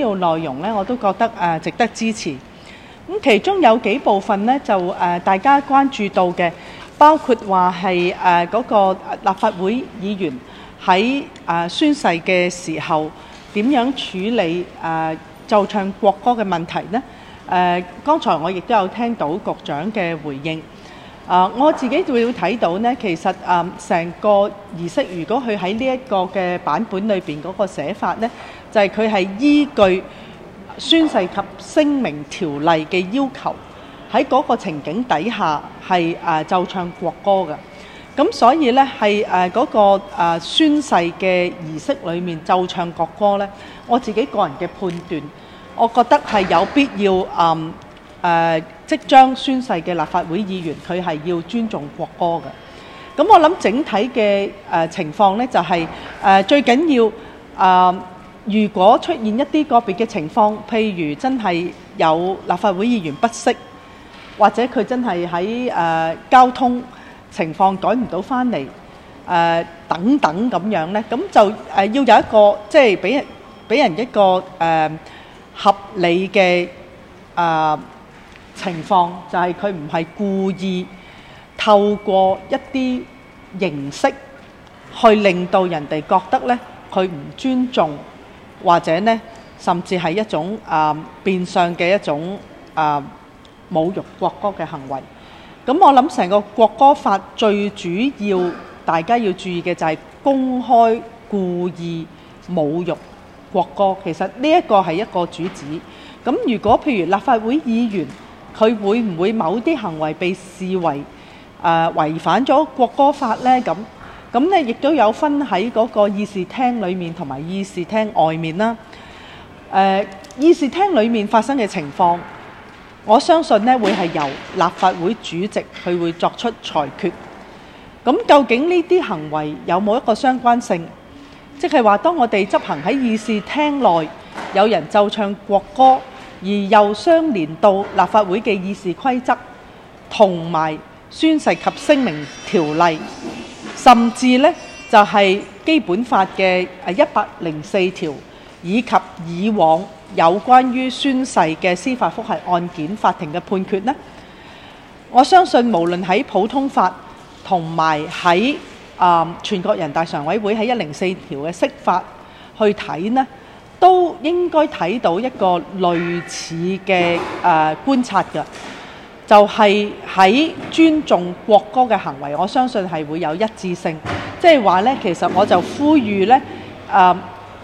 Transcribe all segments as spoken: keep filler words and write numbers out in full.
要內容呢，我都覺得誒值得支持。咁其中有幾部分呢，就誒大家關注到嘅，包括話係誒嗰個立法會議員喺誒宣誓嘅時候點樣處理誒奏唱國歌嘅問題呢？誒剛才我亦都有聽到局長嘅回應。啊，我自己會睇到呢，其實誒成個儀式，如果佢喺呢一個嘅版本裏邊嗰個寫法呢，就係佢係依據宣誓及聲明條例嘅要求，喺嗰個情景底下係誒奏唱國歌嘅。咁所以呢，係誒嗰個誒宣誓嘅儀式裏面奏唱國歌呢，我自己個人嘅判斷，我覺得係有必要誒誒、呃、即將宣誓嘅立法會議員佢係要尊重國歌嘅。咁我諗整體嘅誒、呃、情況呢，就係、是、誒、呃、最緊要誒。呃如果出現一啲個別嘅情況，譬如真係有立法會議員不適，或者佢真係喺誒交通情況趕唔到返嚟，誒、呃、等等咁樣呢，咁就誒、呃、要有一個即係俾人俾人一個誒、呃、合理嘅誒、呃、情況，就係佢唔係故意透過一啲形式去令到人哋覺得呢，佢唔尊重。或者呢，甚至係一種誒、呃、變相嘅一種誒、呃、侮辱國歌嘅行為。咁我諗成個國歌法最主要大家要注意嘅就係公開故意侮辱國歌。其實呢一個係一個主旨。咁如果譬如立法會議員佢會唔會某啲行為被視為誒、呃、違反咗國歌法呢？咁咁咧，亦都有分喺嗰個議事廳裏面同埋議事廳外面啦。誒、呃，議事廳裏面發生嘅情況，我相信呢會係由立法會主席佢會作出裁決。咁究竟呢啲行為有冇一個相關性？即係話，當我哋執行喺議事廳內有人奏唱國歌，而又相連到立法會嘅議事規則同埋宣誓及聲明條例。甚至呢，就係基本法嘅誒一百零四條，以及以往有關於宣誓嘅司法覆核案件法庭嘅判決呢，我相信無論喺普通法同埋喺啊全國人大常委會喺一零四條嘅釋法去睇呢，都應該睇到一個類似嘅誒、呃、觀察嘅。就係喺尊重國歌嘅行為，我相信係會有一致性。即係話呢，其實我就呼籲呢，誒，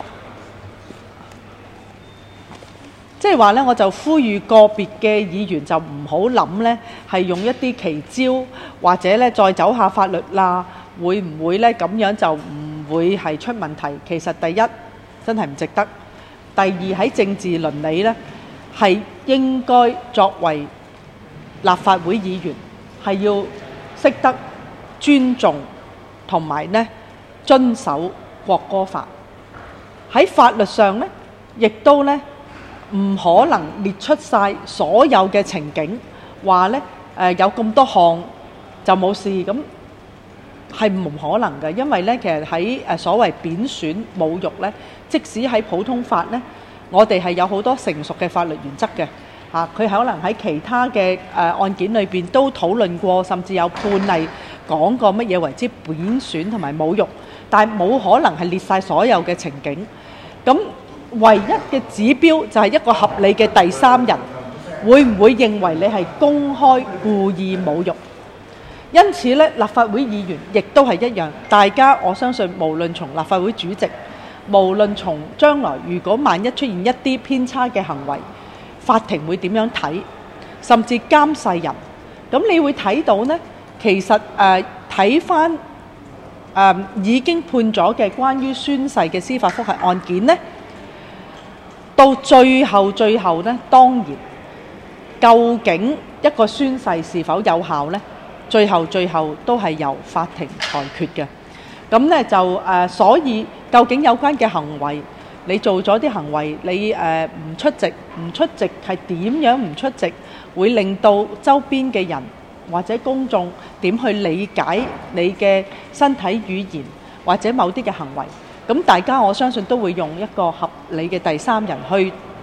即係話呢，我就呼籲個別嘅議員就唔好諗呢，係用一啲奇招，或者呢再走下法律啦，會唔會呢咁樣就唔會係出問題？其實第一真係唔值得，第二喺政治倫理呢，係應該作為立法會議員係要識得尊重同埋呢遵守國歌法。喺法律上呢，亦都呢唔可能列出晒所有嘅情景，話呢誒有咁多項就冇事，咁係唔可能嘅。因為呢，其實喺誒所謂貶損侮辱呢，即使喺普通法呢，我哋係有好多成熟嘅法律原則嘅。啊！佢可能喺其他嘅誒、呃、案件裏邊都討論過，甚至有判例講過乜嘢為之貶損同埋侮辱，但係冇可能係列晒所有嘅情景。咁唯一嘅指標就係一個合理嘅第三人，會唔會認為你係公開故意侮辱？因此咧，立法會議員亦都係一樣。大家我相信，無論從立法會主席，無論從將來如果萬一出現一啲偏差嘅行為，法庭會點樣睇，甚至監誓人。咁你會睇到呢，其實誒睇返誒已經判咗嘅關於宣誓嘅司法覆核案件呢，到最後最後呢，當然究竟一個宣誓是否有效呢？最後最後都係由法庭裁決嘅。咁呢就誒、呃，所以究竟有關嘅行為，你做咗啲行為，你誒唔出席，唔出席係點樣唔出席，會令到周邊嘅人或者公眾點去理解你嘅身體語言或者某啲嘅行為？咁大家我相信都會用一個合理嘅第三人去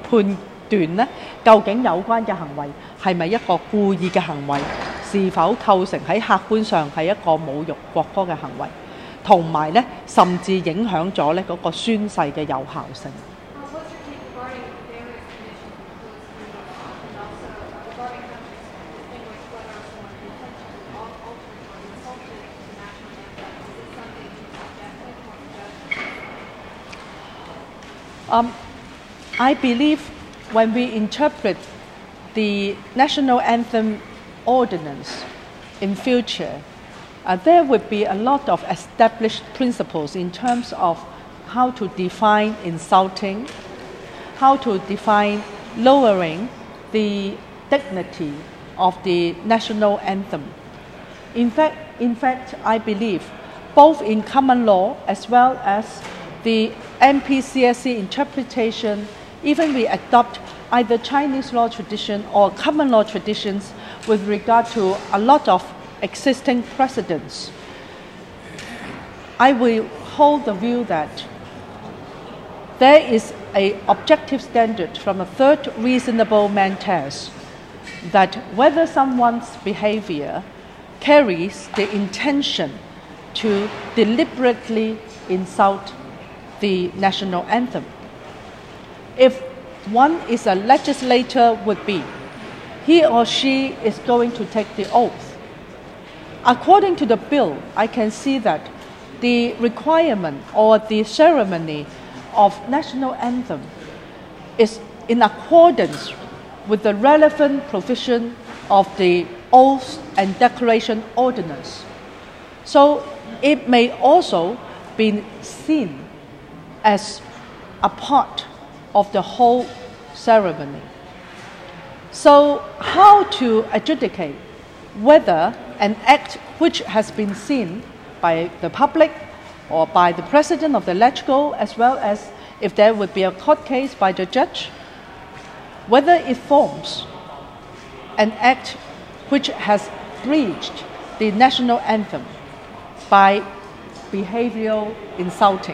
判斷呢，究竟有關嘅行為係咪一個故意嘅行為，是否構成喺客觀上係一個侮辱國歌嘅行為，同埋呢甚至影響咗呢嗰個宣誓嘅有效性。Um, I believe when we interpret the national anthem ordinance in future, uh, there would be a lot of established principles in terms of how to define insulting, how to define lowering the dignity of the national anthem. In fact, in fact, I believe both in common law as well as the M P C S C interpretation, even we adopt either Chinese law tradition or common law traditions with regard to a lot of existing precedents. I will hold the view that there is an objective standard from a third reasonable man test that whether someone's behavior carries the intention to deliberately insult the national anthem. If one is a legislator would be, he or she is going to take the oath. According to the bill, I can see that the requirement or the ceremony of national anthem is in accordance with the relevant provision of the Oath and Declaration Ordinance. So it may also be seen as a part of the whole ceremony. So how to adjudicate whether an act which has been seen by the public or by the president of the LegCo, as well as if there would be a court case by the judge, whether it forms an act which has breached the national anthem by behavioral insulting,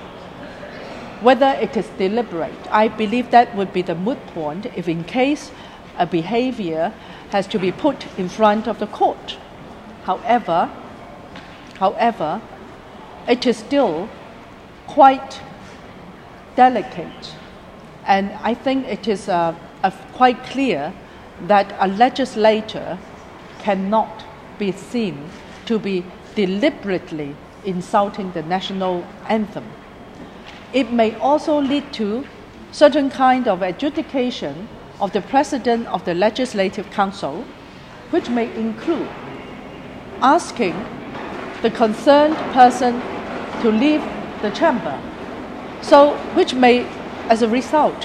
whether it is deliberate. I believe that would be the moot point if in case a behavior has to be put in front of the court. However, however, it is still quite delicate, and I think it is uh, uh, quite clear that a legislator cannot be seen to be deliberately insulting the national anthem. It may also lead to certain kind of adjudication of the President of the Legislative Council, which may include asking the concerned person to leave the chamber, so which may, as a result,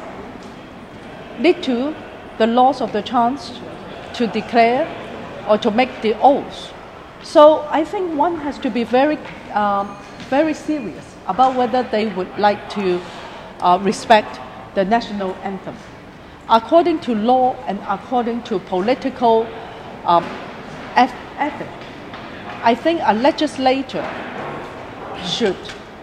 lead to the loss of the chance to declare or to make the oath. So I think one has to be very, um, very serious about whether they would like to uh, respect the national anthem. According to law and according to political um, ethic, I think a legislator should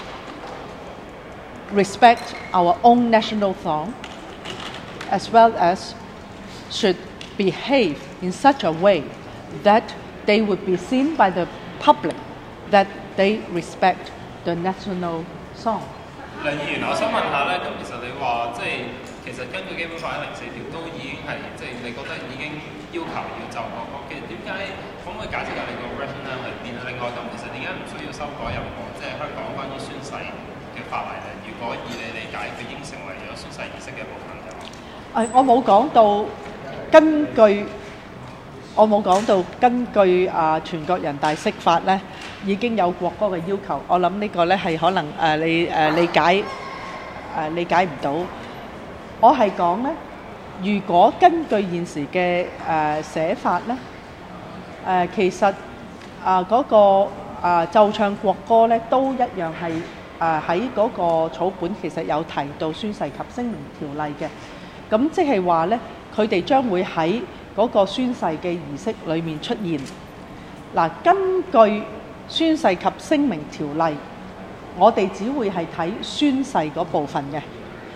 respect our own national song, as well as should behave in such a way that they would be seen by the public that they respect the national song. 梁議員，我想問下咧，咁其實你話即係其實根據基本法一零四條都已經係即係你覺得已經要求要就國歌，其實點解可唔可以解釋下你個 rationale 係邊啊？另外咁其實點解唔需要修改任何即係香港關於宣誓嘅法例咧？如果以你理解，佢已經成為咗宣誓儀式嘅一部分嘅話， 誒，我冇講到根據。我冇講到根據啊全國人大釋法咧已經有國歌嘅要求，我諗呢個咧係可能誒、呃、你誒、呃、理解誒、呃、理解唔到。我係講咧，如果根據現時嘅誒、呃、寫法咧，誒、呃、其實啊嗰、呃那個啊、呃、奏唱國歌咧都一樣係誒喺嗰個草本其實有提到宣誓及聲明條例嘅，咁即係話咧佢哋將會喺嗰個宣誓嘅儀式裏面出現。嗱，根據宣誓及聲明條例，我哋只會係睇宣誓嗰部分嘅。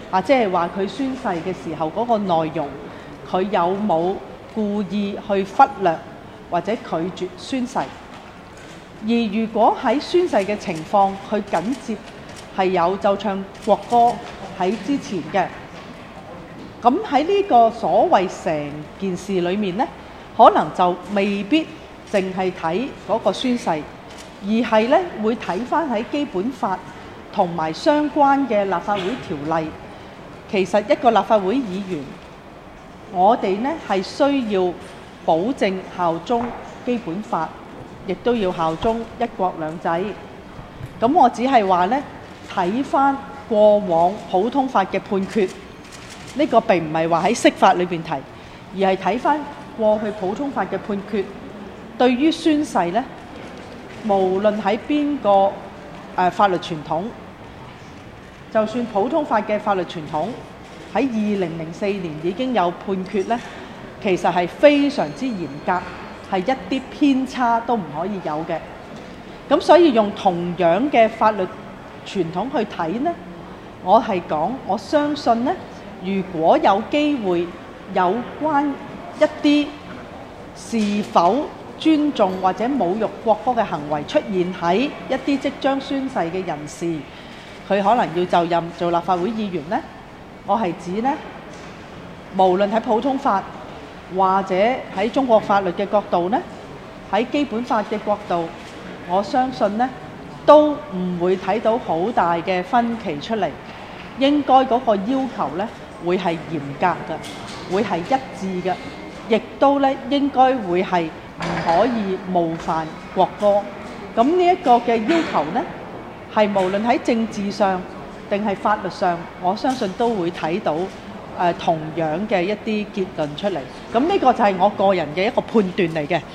啊，即係話佢宣誓嘅時候嗰個內容，佢有冇故意去忽略或者拒絕宣誓？而如果喺宣誓嘅情況，佢緊接係有奏唱國歌喺之前嘅，咁喺呢個所謂成件事裏面呢，可能就未必淨係睇嗰個宣誓，而係呢會睇返喺基本法同埋相關嘅立法會條例。其實一個立法會議員，我哋呢係需要保證效忠基本法，亦都要效忠一國兩制。咁我只係話呢，睇返過往普通法嘅判決，呢個並唔係話喺釋法裏邊提，而係睇返過去普通法嘅判決，對於宣誓呢，無論喺邊個誒法律傳統，就算普通法嘅法律傳統喺二零零四年已經有判決呢，其實係非常之嚴格，係一啲偏差都唔可以有嘅。咁所以用同樣嘅法律傳統去睇呢，我係講我相信呢，如果有機會有關一啲是否尊重或者侮辱國歌嘅行為出現喺一啲即將宣誓嘅人士，佢可能要就任做立法會議員呢，我係指呢，無論喺普通法或者喺中國法律嘅角度呢，喺基本法嘅角度，我相信呢都唔會睇到好大嘅分歧出嚟。應該嗰個要求呢會係嚴格嘅，會係一致嘅，亦都呢應該會係唔可以冒犯國歌。咁呢一個嘅要求呢，係無論喺政治上定係法律上，我相信都會睇到誒、呃、同樣嘅一啲結論出嚟。咁呢個就係我個人嘅一個判斷嚟嘅。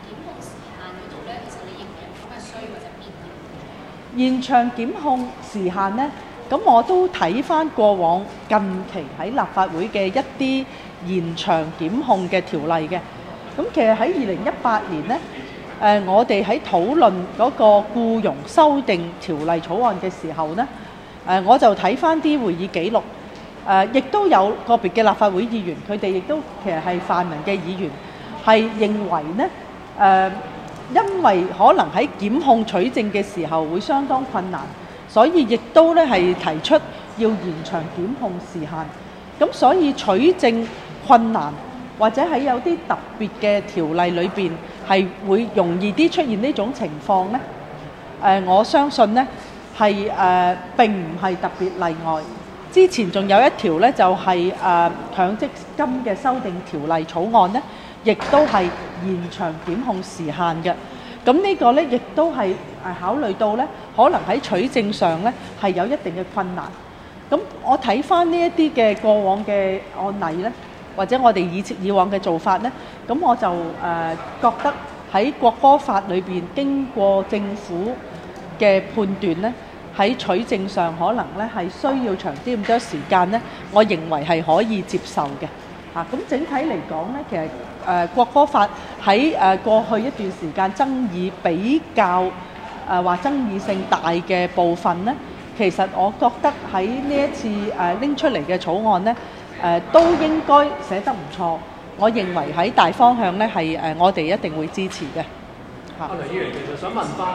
現場檢控時限呢，咁我都睇返過往近期喺立法會嘅一啲延長檢控嘅條例嘅。咁其實喺二零一八年呢，誒、呃、我哋喺討論嗰個僱傭修訂條例草案嘅時候呢，誒、呃、我就睇返啲會議記錄，誒、呃、亦都有個別嘅立法會議員，佢哋亦都其實係泛民嘅議員，係認為呢，誒、呃因為可能喺檢控取證嘅時候會相當困難，所以亦都咧係提出要延長檢控時限。咁所以取證困難或者喺有啲特別嘅條例裏邊係會容易啲出現呢種情況呢。誒、呃，我相信呢係誒、呃、並唔係特別例外。之前仲有一條呢，就係、是、誒、呃、強積金嘅修訂條例草案呢，亦都係延長檢控時限嘅。咁呢個呢，亦都係誒考慮到呢，可能喺取證上呢係有一定嘅困難。咁我睇返呢一啲嘅過往嘅案例呢，或者我哋以以往嘅做法呢，咁我就誒、呃、覺得喺國歌法裏邊經過政府嘅判斷呢，喺取證上可能呢係需要長啲咁多時間呢，我認為係可以接受嘅。嚇，咁整體嚟講呢，其實誒、呃、國歌法喺誒、呃、過去一段時間爭議比較誒話、呃、爭議性大嘅部分呢，其實我覺得喺呢一次誒拎、呃、出嚟嘅草案呢，誒、呃、都應該寫得唔錯。我認為喺大方向呢係誒我哋一定會支持嘅。嚇， 阿梁議員其實想問翻。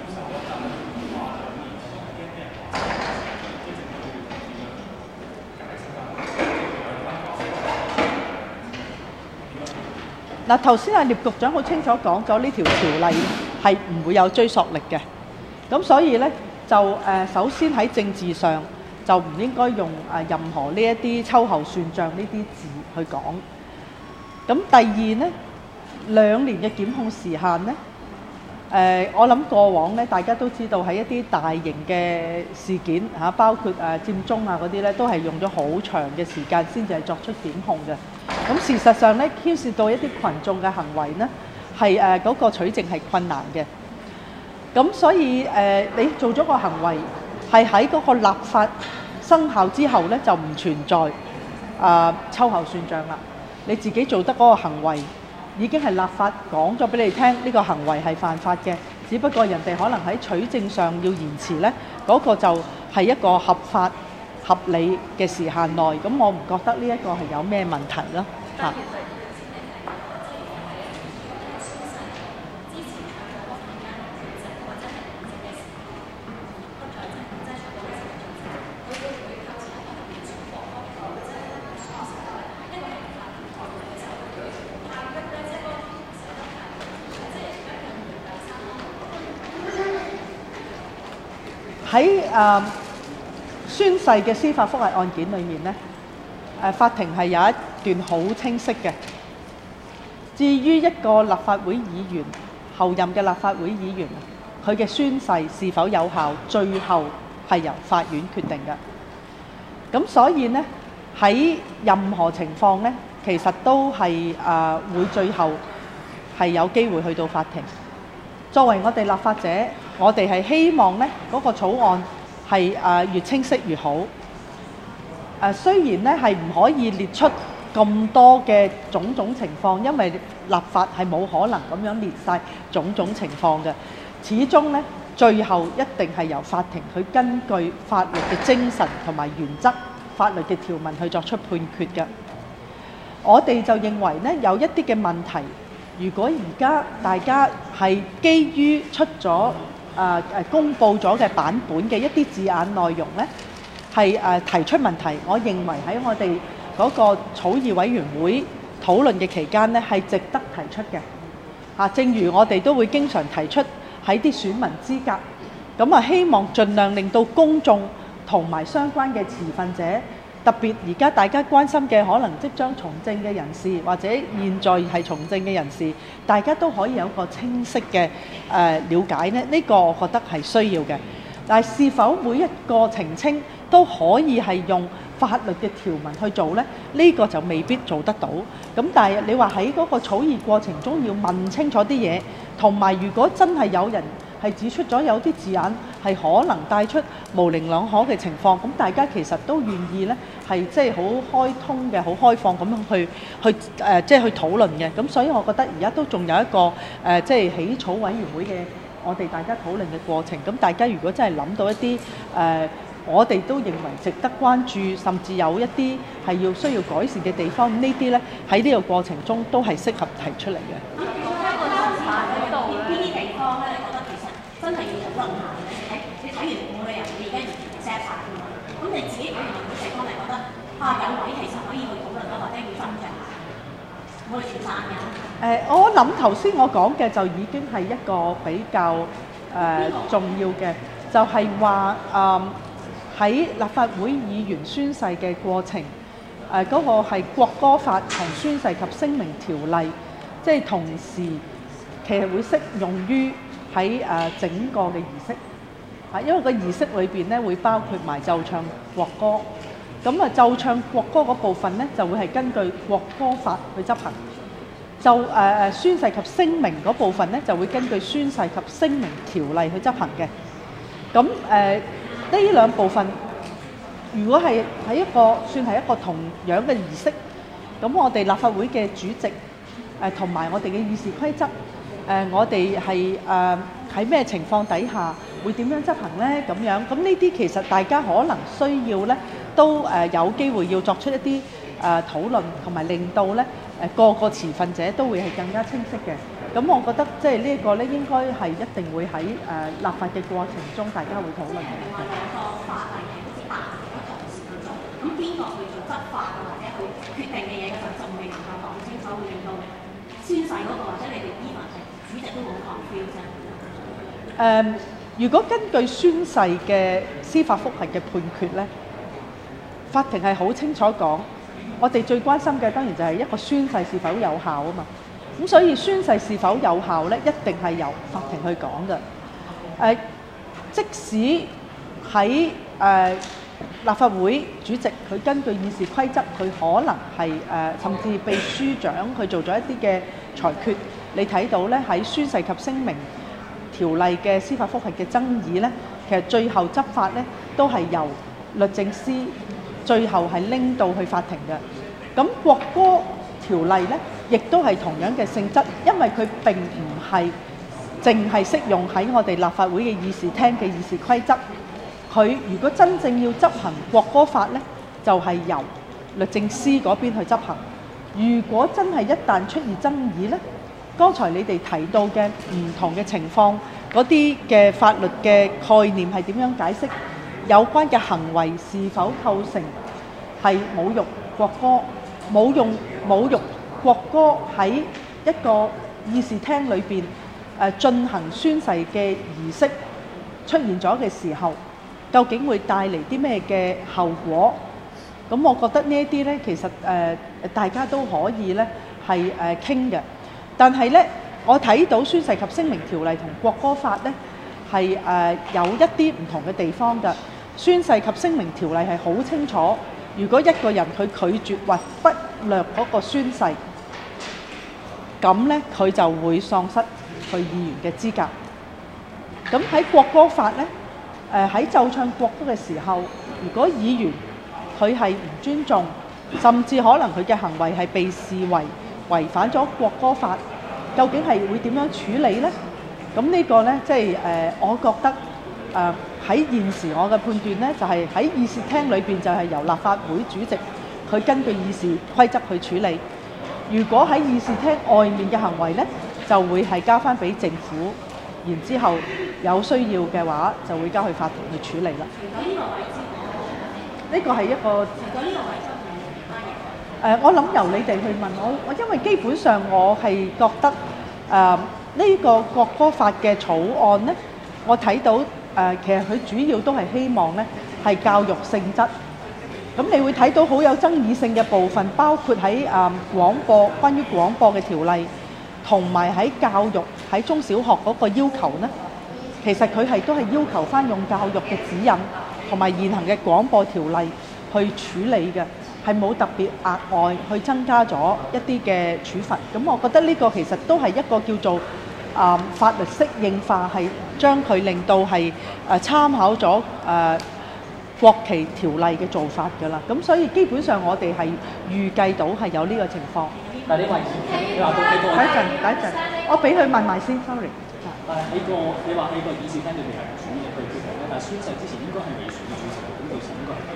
嗱，頭先阿聶局長好清楚講咗呢條條例係唔會有追溯力嘅，咁所以呢，就誒、呃、首先喺政治上就唔應該用誒、呃、任何呢一啲秋後算賬呢啲字去講。咁第二呢，兩年嘅檢控時限呢，誒、呃、我諗過往呢，大家都知道喺一啲大型嘅事件嚇、啊，包括誒、呃、佔中啊嗰啲呢，都係用咗好長嘅時間先至係作出檢控嘅。咁事實上咧，牽涉到一啲群眾嘅行為呢，係誒嗰個取證係困難嘅。咁所以誒、呃，你做咗個行為係喺嗰個立法生效之後呢，就唔存在啊、呃、秋後算賬啦。你自己做得嗰個行為已經係立法講咗俾你聽，呢、這個行為係犯法嘅。只不過人哋可能喺取證上要延遲呢，嗰、那個就係一個合法合理嘅時限內，咁我唔覺得呢一個係有咩問題咯嚇。喺誒宣誓嘅司法覆核案件裏面呢，誒法庭係有一段好清晰嘅。至於一個立法會議員後任嘅立法會議員，佢嘅宣誓是否有效，最後係由法院決定嘅。咁所以呢，喺任何情況呢，其實都係誒會最後係有機會去到法庭。作為我哋立法者，我哋係希望呢嗰個草案係誒越清晰越好。誒雖然呢係唔可以列出咁多嘅種種情況，因為立法係冇可能咁樣列晒種種情況嘅。始終呢，最後一定係由法庭去根據法律嘅精神同埋原則、法律嘅條文去作出判決嘅。我哋就認為呢，有一啲嘅問題，如果而家大家係基於出咗誒誒公佈咗嘅版本嘅一啲字眼內容呢，係誒提出問題，我認為喺我哋嗰個草擬委員會討論嘅期間呢，係值得提出嘅。嚇，正如我哋都會經常提出喺啲選民資格，咁啊希望盡量令到公眾同埋相關嘅持份者，特別而家大家關心嘅可能即將從政嘅人士，或者現在係從政嘅人士，大家都可以有個清晰嘅誒了解呢。呢個我覺得係需要嘅。但係是否每一個澄清都可以係用法律嘅條文去做呢？呢個就未必做得到。咁但係你話喺嗰個草擬過程中要問清楚啲嘢，同埋如果真係有人係指出咗有啲字眼係可能帶出模棱兩可嘅情況，咁大家其實都願意呢係即係好開通嘅、好開放咁樣去去誒即係去討論嘅。咁所以我覺得而家都仲有一個誒即係起草委員會嘅我哋大家討論嘅過程。咁大家如果真係諗到一啲誒、呃我哋都認為值得關注，甚至有一啲係要需要改善嘅地方，呢啲呢喺呢個過程中都係適合提出嚟嘅。 咁其中一個當法嗰度邊啲地方咧，你覺得其實真係要討論下嘅？你睇你睇完每個人，你而家完全 set 法㗎嘛？咁你自己睇完個地方，你覺得啊有位其實可以去討論啦，或者要分享下，我哋全散嘅。誒， 我諗頭先我講嘅就已經係一個比較誒、呃、重要嘅，就係話誒。喺立法會議員宣誓嘅過程，誒、呃、嗰、那個係國歌法同宣誓及聲明條例，即係同時其實會適用於喺誒、呃、整個嘅儀式。啊，因為個儀式裏邊咧會包括埋奏唱國歌，咁啊奏唱國歌嗰部分咧就會係根據國歌法去執行。就誒誒、呃、宣誓及聲明嗰部分咧就會根據宣誓及聲明條例去執行嘅。咁誒。呃呢兩部分，如果係喺一個算係一個同樣嘅儀式，咁我哋立法會嘅主席誒同埋我哋嘅議事規則，誒、呃、我哋係誒喺咩情況底下會點樣執行呢？咁樣咁呢啲其實大家可能需要咧，都誒、呃、有機會要作出一啲誒、呃、討論，同埋令到咧誒、呃、個個持份者都會係更加清晰嘅。咁我覺得即係呢一個咧，應該係一定會喺誒、呃、立法嘅過程中，大家會討論嘅。 個法例係好似大嘅同時去做，咁邊個去做執法或者去決定嘅嘢嘅時候，仲未能夠講清楚，會令到宣誓嗰個或者你哋依文係主席都冇 confuse 啫。誒，如果根據宣誓嘅司法覆核嘅判決咧，法庭係好清楚講，我哋最關心嘅當然就係一個宣誓是否有效啊嘛。咁所以宣誓是否有效咧，一定係由法庭去講嘅。誒、呃，即使喺誒、呃、立法會主席佢根據議事規則，佢可能係誒、呃、甚至秘書長佢做咗一啲嘅裁決，你睇到咧喺宣誓及聲明條例嘅司法覆核嘅爭議咧，其實最後執法咧都係由律政司最後係拎到去法庭嘅。咁國歌條例咧，亦都係同樣嘅性質，因為佢並唔係淨係適用喺我哋立法會嘅議事廳嘅議事規則，佢佢如果真正要執行國歌法呢，就係、是、由律政司嗰邊去執行。如果真係一旦出現爭議呢，剛才你哋提到嘅唔同嘅情況，嗰啲嘅法律嘅概念係點樣解釋？有關嘅行為是否構成係侮辱國歌？冇用侮辱國歌喺一個議事廳裏邊誒進行宣誓嘅儀式出現咗嘅時候，究竟會帶嚟啲咩嘅後果？咁我覺得呢一啲咧，其實誒、呃、大家都可以咧係誒傾嘅。但係咧，我睇到宣誓及聲明條例同國歌法咧係誒有一啲唔同嘅地方㗎。宣誓及聲明條例係好清楚，如果一個人佢拒絕或忽略嗰個宣誓，咁咧佢就會喪失佢議員嘅資格。咁喺國歌法咧，誒喺奏唱國歌嘅時候，如果議員佢係唔尊重，甚至可能佢嘅行為係被視為違反咗國歌法，究竟係會點樣處理呢？咁呢個呢，即係誒，我覺得誒喺、呃、現時我嘅判斷呢，就係、是、喺議事廳裏邊就係由立法會主席佢根據議事規則去處理。如果喺議事廳外面嘅行為呢，就會係交翻俾政府，然之後有需要嘅話就會交去法庭去處理啦。呢個係一個，誒，我諗由你哋去問我，我因為基本上我係覺得誒呢、呃這個國歌法嘅草案呢，我睇到誒、呃、其實佢主要都係希望呢係教育性質。咁你會睇到好有爭議性嘅部分，包括喺誒、呃、廣播關於廣播嘅條例，同埋喺教育喺中小學嗰個要求呢，其實佢係都係要求翻用教育嘅指引。同埋現行嘅廣播條例去處理嘅，係冇特別額外去增加咗一啲嘅處罰。咁我覺得呢個其實都係一個叫做啊、呃、法律適應化，係將佢令到係誒、呃、參考咗誒、呃、國旗條例嘅做法㗎啦。咁所以基本上我哋係預計到係有呢個情況。 但係你話你話到喺個， 等一陣，等一陣，我俾佢問埋先 ，sorry。 但係喺個你話喺個議事廳裏邊係主嘅去決定咧，但係宣誓之前應該係未選主席，咁到時應該係邊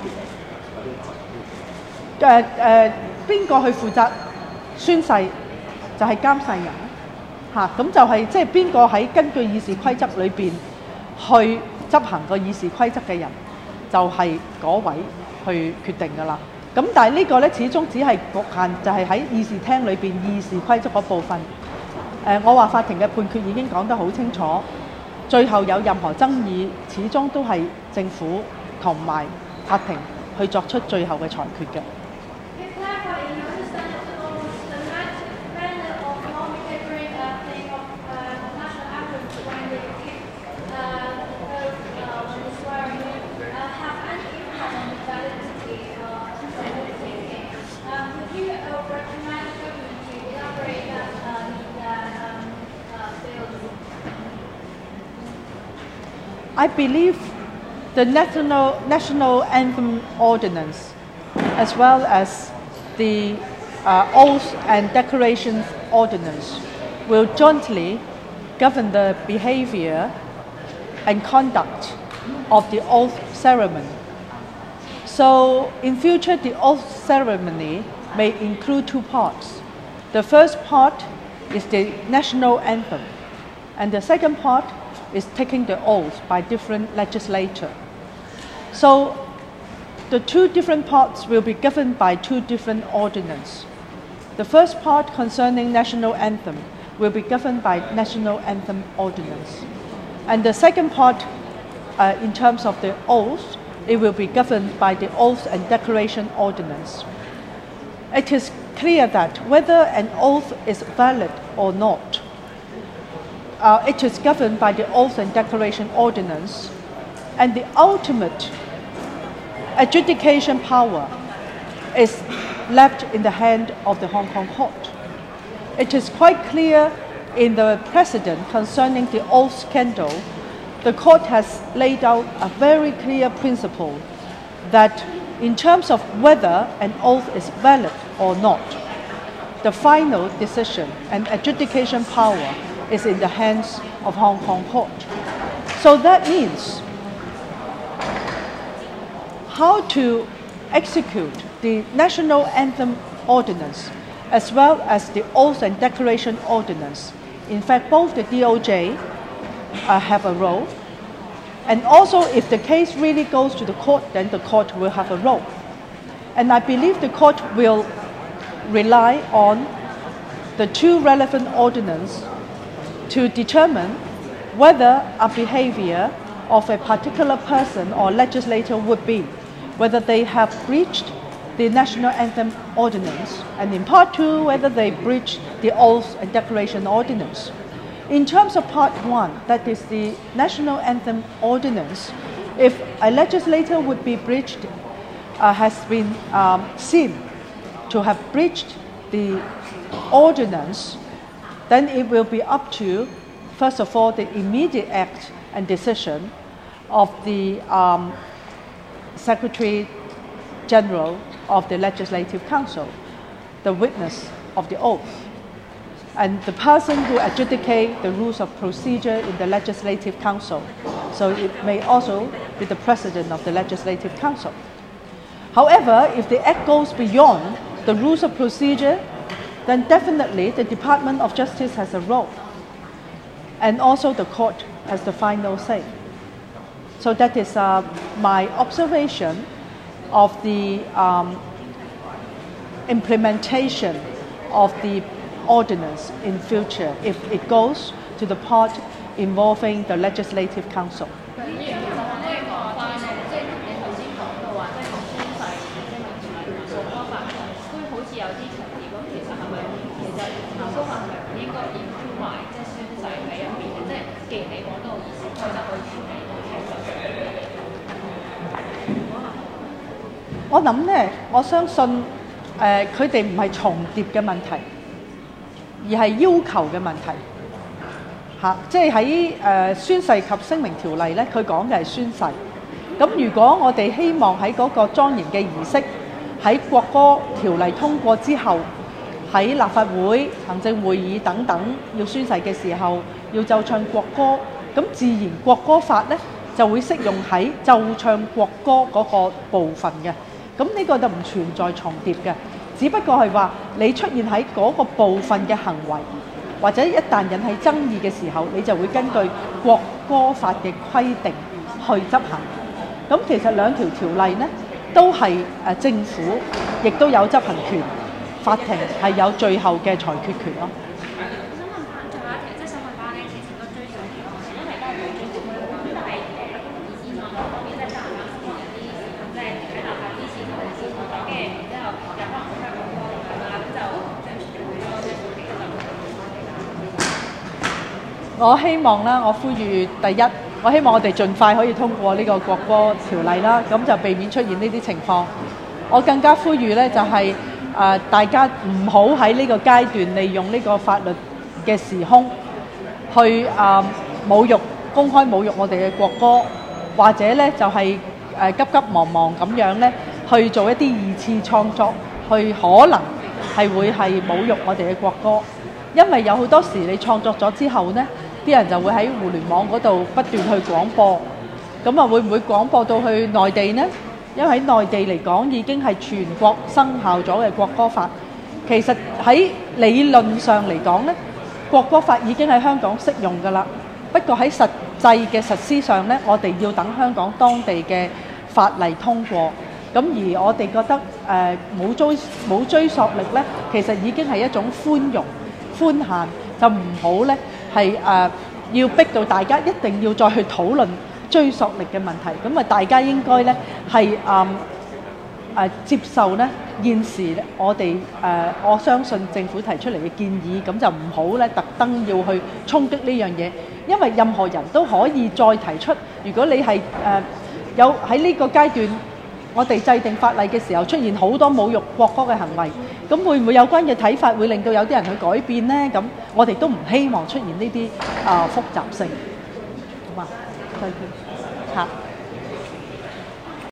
個決定？誒誒，邊個去負責宣誓就係監誓人嚇，咁就係即係邊個喺根據議事規則裏邊去執行個議事規則嘅人，就係嗰位去決定㗎啦。咁但係呢個咧始終只係局限，就係喺議事廳裏邊議事規則嗰部分。誒、呃，我話法庭嘅判決已經講得好清楚，最後有任何爭議，始終都係政府同埋法庭去作出最後嘅裁決嘅。I believe the national national anthem ordinance, as well as the uh, oath and declarations ordinance, will jointly govern the behavior and conduct of the oath ceremony. So, in future, the oath ceremony may include two parts. The first part is the national anthem, and the second part is taking the oath by different legislators. So the two different parts will be governed by two different ordinances. The first part concerning national anthem will be governed by national anthem ordinance. And the second part, uh, in terms of the oath, it will be governed by the oath and declaration ordinance. It is clear that whether an oath is valid or not, Uh, it is governed by the Oath and Declaration Ordinance, and the ultimate adjudication power is left in the hand of the Hong Kong court. It is quite clear in the precedent concerning the oath scandal, the court has laid out a very clear principle that in terms of whether an oath is valid or not, the final decision and adjudication power is in the hands of Hong Kong court. So that means how to execute the National Anthem Ordinance as well as the Oath and Declaration Ordinance. In fact, both the D O J uh, have a role. And also, if the case really goes to the court, then the court will have a role. And I believe the court will rely on the two relevant ordinances to determine whether a behavior of a particular person or legislator would be, whether they have breached the National Anthem Ordinance, and in part two, whether they breached the Oath and Declaration Ordinance. In terms of part one, that is the National Anthem Ordinance, if a legislator would be breached, uh, has been um, seen to have breached the ordinance, then it will be up to, first of all, the immediate act and decision of the um, Secretary General of the Legislative Council, the witness of the oath, and the person who adjudicates the rules of procedure in the Legislative Council. So it may also be the President of the Legislative Council. However, if the act goes beyond the rules of procedure, then definitely the Department of Justice has a role. And also the court has the final say. So that is uh, my observation of the um, implementation of the ordinance in future if it goes to the part involving the Legislative Council.我諗呢，我相信誒佢哋唔係重疊嘅問題，而係要求嘅問題。嚇，即係喺誒宣誓及聲明條例咧，佢講嘅係宣誓。咁如果我哋希望喺嗰個莊嚴嘅儀式，喺國歌條例通過之後，喺立法會、行政會議等等要宣誓嘅時候，要奏唱國歌，咁自然國歌法咧就會適用喺奏唱國歌嗰個部分嘅。咁呢個就唔存在重疊嘅，只不過係話你出現喺嗰個部分嘅行為，或者一旦引起爭議嘅時候，你就會根據國歌法嘅規定去執行。咁其實兩條條例呢，都係誒政府亦都有執行權，法庭係有最後嘅裁決權咯。我希望啦，我呼籲第一，我希望我哋盡快可以通過呢個國歌條例啦，咁就避免出現呢啲情況。我更加呼籲咧，就係、是、誒、呃、大家唔好喺呢個階段利用呢個法律嘅時空去誒、呃、侮辱、公開侮辱我哋嘅國歌，或者咧就係、是、誒、呃、急急忙忙咁樣咧去做一啲二次創作，去可能係會係侮辱我哋嘅國歌，因為有好多時你創作咗之後咧。啲人就會喺互聯網嗰度不斷去廣播，咁啊會唔會廣播到去內地呢？因為喺內地嚟講已經係全國生效咗嘅國歌法，其實喺理論上嚟講呢，國歌法已經喺香港適用㗎啦。不過喺實際嘅實施上呢，我哋要等香港當地嘅法例通過。咁而我哋覺得誒冇追冇追溯力呢，其實已經係一種寬容寬限，就唔好呢。係誒、呃、要逼到大家一定要再去討論追溯力嘅問題，咁啊大家應該咧係誒誒接受咧現時我哋誒、呃、我相信政府提出嚟嘅建議，咁就唔好咧特登要去衝擊呢樣嘢，因為任何人都可以再提出，如果你係誒、呃、有喺呢個階段。我哋制定法例嘅時候出現好多侮辱國歌嘅行為，咁會唔會有關嘅睇法會令到有啲人去改變呢？咁我哋都唔希望出現呢啲啊複雜性，好嘛？再見嚇。